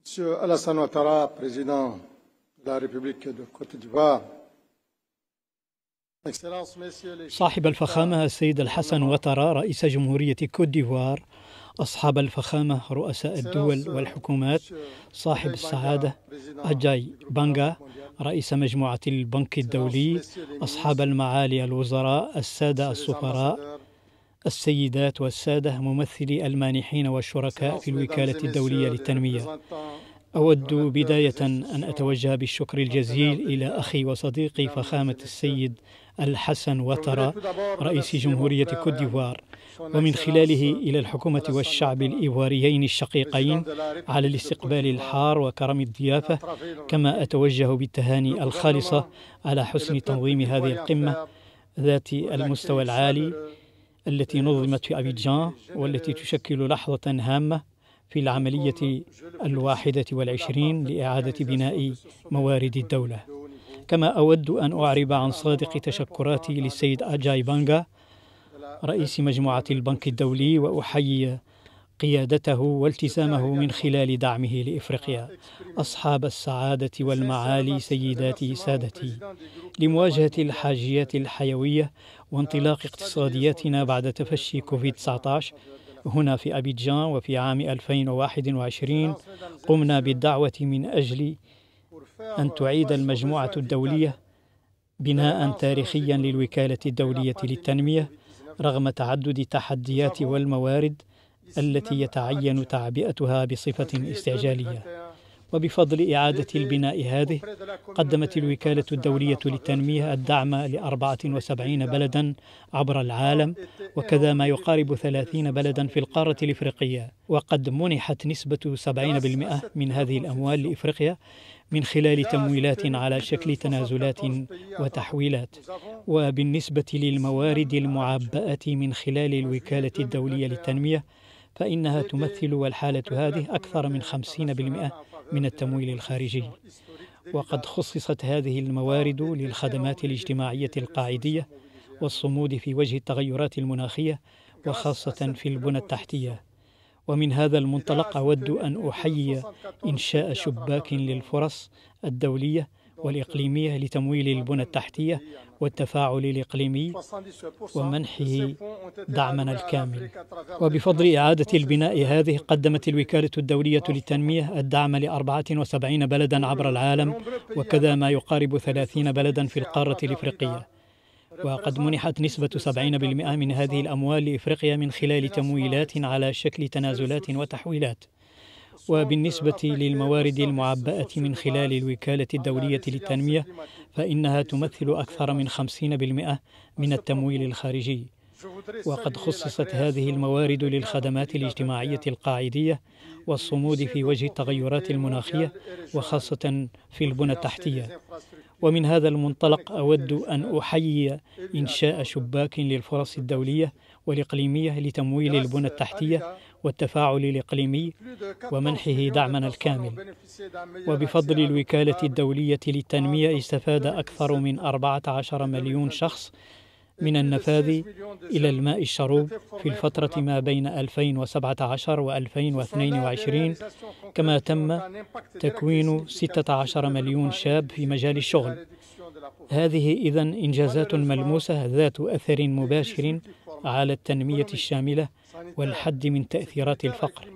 Monsieur Alassane Ouattara, président de la République de Côte d'Ivoire. صاحب الفخامة السيد الحسن واترا رئيس جمهورية كوت ديفوار، أصحاب الفخامة رؤساء الدول والحكومات، صاحب السعادة أجاي بانغا رئيس مجموعة البنك الدولي، أصحاب المعالي الوزراء، السادة السفراء، السيدات والسادة ممثلي المانحين والشركاء في الوكالة الدولية للتنمية. أود بداية أن أتوجه بالشكر الجزيل إلى أخي وصديقي فخامة السيد الحسن واترا رئيس جمهورية كوت ديفوار، ومن خلاله إلى الحكومة والشعب الإيفواريين الشقيقين على الاستقبال الحار وكرم الضيافة. كما أتوجه بالتهاني الخالصة على حسن تنظيم هذه القمة ذات المستوى العالي التي نظمت في أبيجان، والتي تشكل لحظة هامة في العملية 21 لإعادة بناء موارد الدولة. كما أود أن أعرب عن صادق تشكراتي للسيد أجاي بانغا رئيس مجموعة البنك الدولي، وأحيي قيادته والتزامه من خلال دعمه لإفريقيا. أصحاب السعادة والمعالي، سيداتي سادتي، لمواجهة الحاجيات الحيوية وانطلاق اقتصادياتنا بعد تفشي كوفيد-19 هنا في أبيجان وفي عام 2021، قمنا بالدعوة من أجل أن تعيد المجموعة الدولية بناء تاريخيا للوكالة الدولية للتنمية رغم تعدد التحديات والموارد التي يتعين تعبئتها بصفة استعجالية. وبفضل إعادة البناء هذه قدمت الوكالة الدولية للتنمية الدعم ل74 بلدا عبر العالم، وكذا ما يقارب 30 بلدا في القارة الإفريقية. وقد منحت نسبة 70% من هذه الأموال لإفريقيا من خلال تمويلات على شكل تنازلات وتحويلات. وبالنسبة للموارد المعبأة من خلال الوكالة الدولية للتنمية فإنها تمثل والحالة هذه أكثر من 50% من التمويل الخارجي. وقد خصصت هذه الموارد للخدمات الاجتماعية القاعدية والصمود في وجه التغيرات المناخية، وخاصة في البنى التحتية. ومن هذا المنطلق أود أن أحيي إنشاء شباك للفرص الدولية والإقليمية لتمويل البنى التحتية والتفاعل الإقليمي ومنحه دعمنا الكامل. وبفضل إعادة البناء هذه قدمت الوكالة الدولية للتنمية الدعم ل74 بلدا عبر العالم، وكذا ما يقارب 30 بلدا في القارة الإفريقية. وقد منحت نسبة 70% من هذه الأموال لإفريقيا من خلال تمويلات على شكل تنازلات وتحويلات. وبالنسبة للموارد المعبأة من خلال الوكالة الدولية للتنمية فإنها تمثل أكثر من 50% من التمويل الخارجي. وقد خصصت هذه الموارد للخدمات الاجتماعية القاعدية والصمود في وجه التغيرات المناخية، وخاصة في البنى التحتية. ومن هذا المنطلق أود أن أحيي إنشاء شباك للفرص الدولية والإقليمية لتمويل البنى التحتية والتفاعل الإقليمي ومنحه دعمنا الكامل. وبفضل الوكالة الدولية للتنمية استفاد أكثر من 14 مليون شخص من النفاذ إلى الماء الشروب في الفترة ما بين 2017 و2022، كما تم تكوين 16 مليون شاب في مجال الشغل. هذه إذن إنجازات ملموسة ذات أثر مباشر على التنمية الشاملة والحد من تأثيرات الفقر.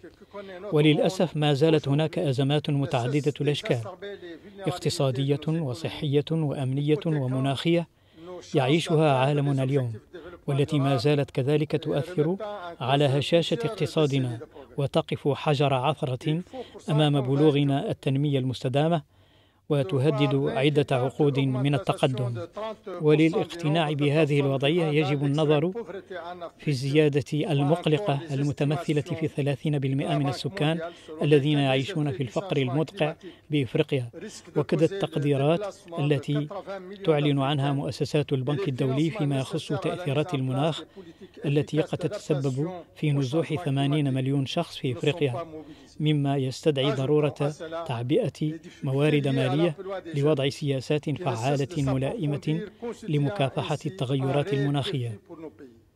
وللأسف ما زالت هناك أزمات متعددة الأشكال، اقتصادية وصحية وأمنية ومناخية يعيشها عالمنا اليوم، والتي ما زالت كذلك تؤثر على هشاشة اقتصادنا وتقف حجر عثرة أمام بلوغنا التنمية المستدامة، وتهدد عدة عقود من التقدم. وللاقتناع بهذه الوضعية يجب النظر في الزيادة المقلقة المتمثلة في 30% من السكان الذين يعيشون في الفقر المدقع بإفريقيا، وكذا التقديرات التي تعلن عنها مؤسسات البنك الدولي فيما يخص تأثيرات المناخ التي قد تتسبب في نزوح 80 مليون شخص في إفريقيا، مما يستدعي ضرورة تعبئة موارد مالية لوضع سياسات فعالة ملائمة لمكافحة التغيرات المناخية.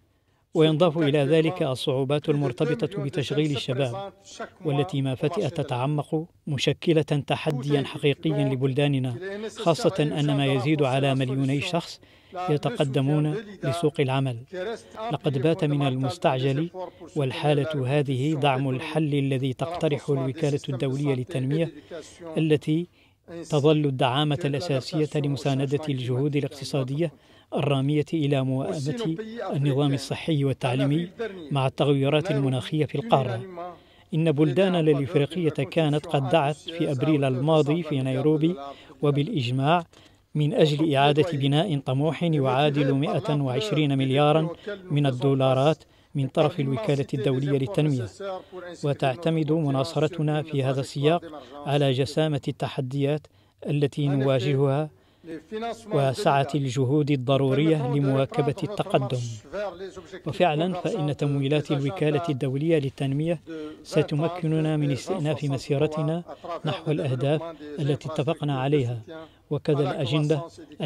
وينضاف إلى ذلك الصعوبات المرتبطة بتشغيل الشباب، والتي ما فتئت تتعمق، مشكلة تحديا حقيقيا لبلداننا، خاصة أن ما يزيد على 2 شخص يتقدمون لسوق العمل. لقد بات من المستعجل والحالة هذه دعم الحل الذي تقترحه الوكالة الدولية للتنمية، التي تظل الدعامة الأساسية لمساندة الجهود الاقتصادية الرامية إلى موائمة النظام الصحي والتعليمي مع التغيرات المناخية في القارة. إن بلداننا الإفريقية كانت قد دعت في أبريل الماضي في نيروبي وبالإجماع من أجل إعادة بناء طموح يعادل 120 مليارا من الدولارات من طرف الوكالة الدولية للتنمية، وتعتمد مناصرتنا في هذا السياق على جسامة التحديات التي نواجهها وسعة الجهود الضرورية لمواكبة التقدم. وفعلا فإن تمويلات الوكالة الدولية للتنمية ستمكننا من استئناف مسيرتنا نحو الأهداف التي اتفقنا عليها، وكذا الأجندة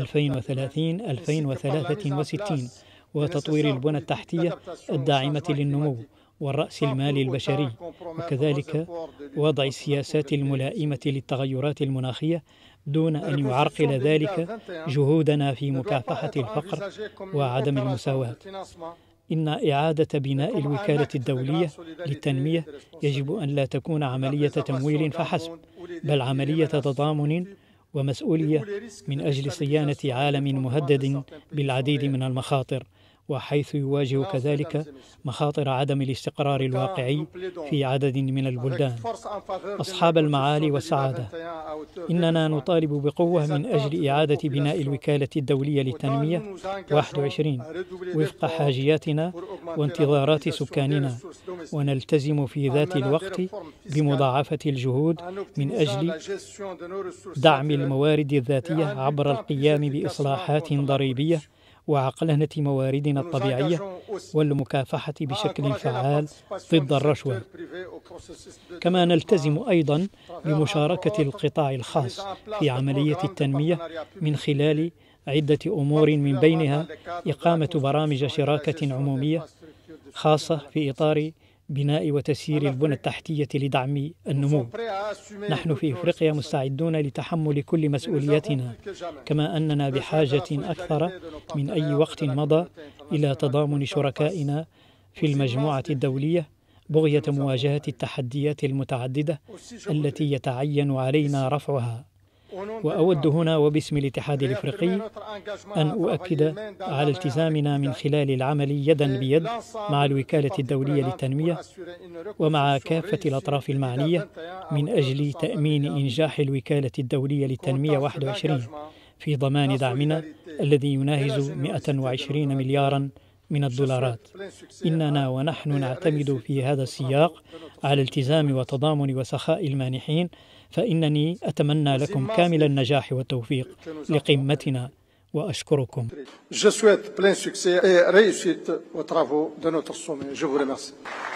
2030-2063 وتطوير البنى التحتية الداعمة للنمو والرأس المالي البشري، وكذلك وضع السياسات الملائمة للتغيرات المناخية دون أن يعرقل ذلك جهودنا في مكافحة الفقر وعدم المساواة. إن إعادة بناء الوكالة الدولية للتنمية يجب أن لا تكون عملية تمويل فحسب، بل عملية تضامن ومسؤولية من أجل صيانة عالم مهدد بالعديد من المخاطر، وحيث يواجه كذلك مخاطر عدم الاستقرار الواقعي في عدد من البلدان. أصحاب المعالي والسعادة، إننا نطالب بقوة من أجل إعادة بناء الوكالة الدولية للتنمية 21 وفق حاجياتنا وانتظارات سكاننا، ونلتزم في ذات الوقت بمضاعفة الجهود من أجل دعم الموارد الذاتية عبر القيام بإصلاحات ضريبية وعقلنة مواردنا الطبيعية والمكافحة بشكل فعال ضد الرشوة. كما نلتزم أيضا بمشاركة القطاع الخاص في عملية التنمية من خلال عدة أمور، من بينها إقامة برامج شراكة عمومية خاصة في إطار بناء وتسيير البنى التحتية لدعم النمو. نحن في إفريقيا مستعدون لتحمل كل مسؤولياتنا، كما أننا بحاجة أكثر من أي وقت مضى إلى تضامن شركائنا في المجموعة الدولية بغية مواجهة التحديات المتعددة التي يتعين علينا رفعها. وأود هنا وباسم الاتحاد الإفريقي أن أؤكد على التزامنا من خلال العمل يدا بيد مع الوكالة الدولية للتنمية ومع كافة الأطراف المعنية من أجل تأمين إنجاح الوكالة الدولية للتنمية 21 في ضمان دعمنا الذي يناهز 120 مليارا من الدولارات. إننا ونحن نعتمد في هذا السياق على التزام وتضامن وسخاء المانحين، فإنني أتمنى لكم كامل النجاح والتوفيق لقمتنا وأشكركم. Je souhaite plein succès et réussite aux travaux de notre sommet. Je vous remercie.